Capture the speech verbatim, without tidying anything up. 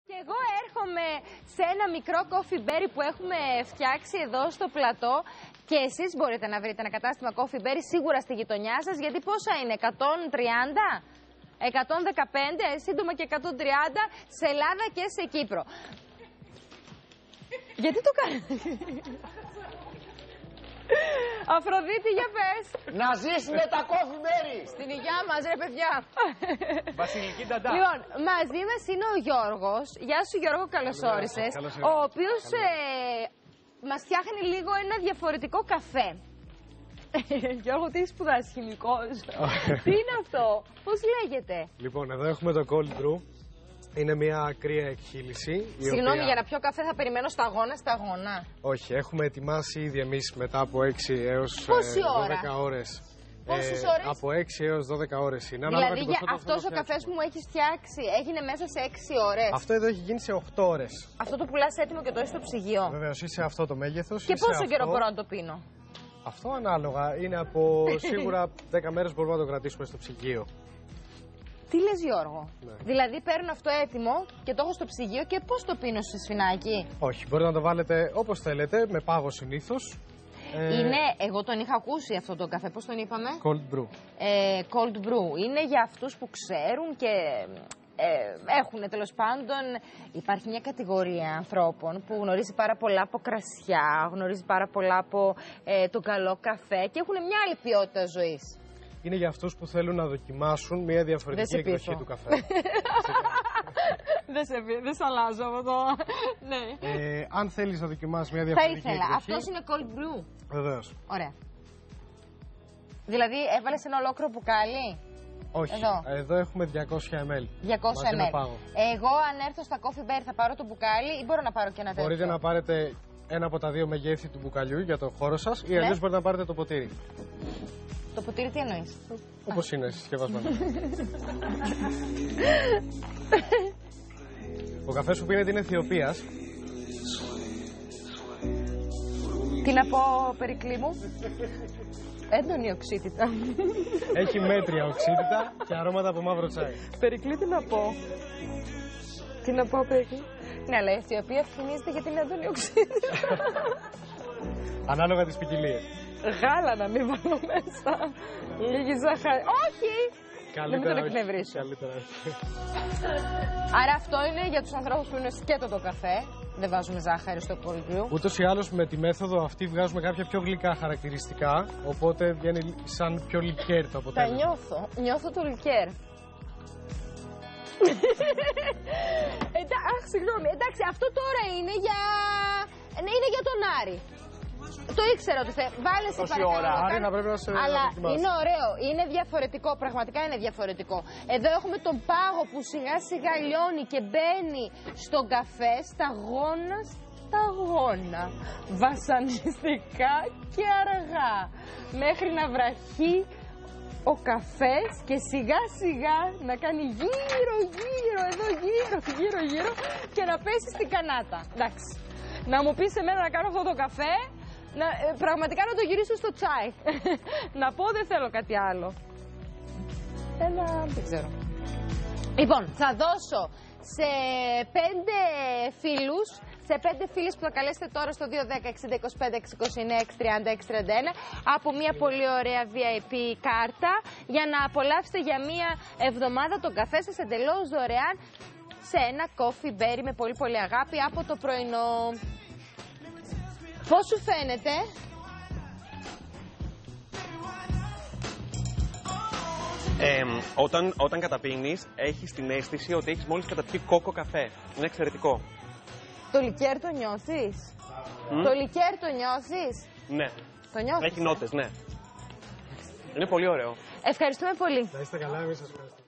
Και εγώ έρχομαι σε ένα μικρό coffee berry που έχουμε φτιάξει εδώ στο πλατό και εσείς μπορείτε να βρείτε ένα κατάστημα coffee berry σίγουρα στη γειτονιά σας, γιατί πόσα είναι, εκατόν τριάντα, εκατόν δεκαπέντε, σύντομα και εκατόν τριάντα σε Ελλάδα και σε Κύπρο. Γιατί το κάνετε? Αφροδίτη, για πες. Να ζήσουμε τα coffee berry. Στην υγειά μας, ρε παιδιά. Βασιλική Νταντά. Λοιπόν, μαζί μας είναι ο Γιώργος. Γεια σου Γιώργο, καλώς όρισες. Ο οποίος ε, μας φτιάχνει λίγο ένα διαφορετικό καφέ. Γιώργο, τι σπουδάσεις, χημικός? Τι είναι αυτό, πώς λέγεται? Λοιπόν, εδώ έχουμε το cold brew. Είναι μια ακραία εκχύληση. Συγγνώμη, οποία... για να πιω καφέ θα περιμένω σταγόνα, σταγόνα. Όχι, έχουμε ετοιμάσει ήδη εμείς μετά από έξι έως Πόση ώρα? δώδεκα ώρες. Πόσες ε, ώρες? Από έξι έως δώδεκα ώρες είναι. Δηλαδή, για αυτός ο καφές που μου έχεις φτιάξει έγινε μέσα σε έξι ώρες. Αυτό εδώ έχει γίνει σε οκτώ ώρες. Αυτό το πουλάς έτοιμο και το έχεις στο ψυγείο. Βεβαίως, είσαι αυτό το μέγεθος. Και πόσο αυτό... καιρό μπορώ να το πίνω? Αυτό ανάλογα. Είναι από σίγουρα δέκα μέρες μπορούμε να το κρατήσουμε στο ψυγείο. Τι λες, Γιώργο? Ναι. Δηλαδή παίρνω αυτό έτοιμο και το έχω στο ψυγείο και πώς το πίνω σε σφινάκι? Όχι, μπορείτε να το βάλετε όπως θέλετε, με πάγο συνήθως. Είναι, εγώ τον είχα ακούσει αυτό το καφέ, πώς τον είπαμε? Cold brew. Ε, cold brew. Είναι για αυτούς που ξέρουν και ε, έχουν τέλος πάντων. Υπάρχει μια κατηγορία ανθρώπων που γνωρίζει πάρα πολλά από κρασιά, γνωρίζει πάρα πολλά από ε, τον καλό καφέ και έχουν μια άλλη ποιότητα ζωής. Είναι για αυτούς που θέλουν να δοκιμάσουν μια διαφορετική εκδοχή του καφέ. Δεν σε, δεν σε αλλάζω από το... ναι. Ε, αν θέλεις να δοκιμάσεις μια διαφορετική Θα ήθελα. εκδοχή... Αυτός είναι cold brew. Βεβαίως. Ωραία. Δηλαδή έβαλες ένα ολόκληρο μπουκάλι? Όχι. Εδώ, Εδώ έχουμε διακόσια μιλιλίτρα. διακόσια μιλιλίτρα. Εγώ αν έρθω στα coffee berry θα πάρω το μπουκάλι ή μπορώ να πάρω και ένα τέτοιο? Μπορείτε να πάρετε ένα από τα δύο μεγέθη του μπουκαλιού για το χώρο σας ή αλλιώς μπορείτε να πάρετε το ποτήρι. Το ποτήρι τι εννοείς? Όπως είναι συσκευασμένο. Ο καφές που πίνετε είναι Αιθιοπίας. Τι να πω, Περικλή μου? Έντονη οξύτητα. Έχει μέτρια οξύτητα και αρώματα από μαύρο τσάι. Περικλή, τι να πω? Τι να πω, Περικλή? Ναι, αλλά η Αιθιοπία φημίζεται για την έντονη οξύτητα. Ανάλογα τις ποικιλίες. Γάλα να μην βάλω μέσα. Λίγη ζάχαρη. Όχι! Καλύτερα δεν με τον όχι. εκνευρίσω. Καλύτερα όχι. Άρα αυτό είναι για τους ανθρώπους που είναι σκέτο το καφέ. Δεν βάζουμε ζάχαρη στο cold brew. Ούτως ή άλλως με τη μέθοδο αυτή βγάζουμε κάποια πιο γλυκά χαρακτηριστικά. Οπότε βγαίνει σαν πιο λικέρ το αποτέλεσμα. Τα νιώθω. Νιώθω το λικέρ. Εντά, αχ, συγγνώμη. Εντάξει, αυτό τώρα είναι για... Ναι, είναι για τον Άρη. Το ήξερα ότι θε. Βάλε σε παρακαλώ. Άρη, να πρέπει να σε Αλλά να είναι ωραίο. Είναι διαφορετικό. Πραγματικά είναι διαφορετικό. Εδώ έχουμε τον πάγο που σιγά σιγά λιώνει και μπαίνει στον καφέ, σταγόνα, σταγόνα. Βασανιστικά και αργά. Μέχρι να βραχεί ο καφές και σιγά σιγά να κάνει γύρω γύρω εδώ γύρω γύρω γύρω και να πέσει στην κανάτα. Εντάξει. Να μου πεις εμένα να κάνω αυτό το καφέ, να, ε, πραγματικά να το γυρίσω στο τσάι. Να πω δεν θέλω κάτι άλλο. Ένα, δεν ξέρω. Λοιπόν, θα δώσω σε πέντε φίλους, σε πέντε φίλες που θα καλέσετε τώρα στο δύο δέκα εξήντα είκοσι πέντε εξήντα εννέα έξι τριάντα έξι τριάντα ένα από μια πολύ ωραία βι άι πι κάρτα για να απολαύσετε για μια εβδομάδα τον καφέ σας εντελώς δωρεάν σε ένα coffee berry με πολύ πολύ αγάπη από το πρωινό. Πώς σου φαίνεται? Ε, όταν, όταν καταπίνεις, έχεις την αίσθηση ότι έχεις μόλις καταπιεί κόκο καφέ. Είναι εξαιρετικό. Το λικέρ το νιώθεις? Mm. Το λικέρ το νιώθεις? Ναι. Το νιώθεις? Έχει νότες, ναι. Είναι πολύ ωραίο. Ευχαριστούμε πολύ. Να είστε καλά, εμείς σας ευχαριστούμε.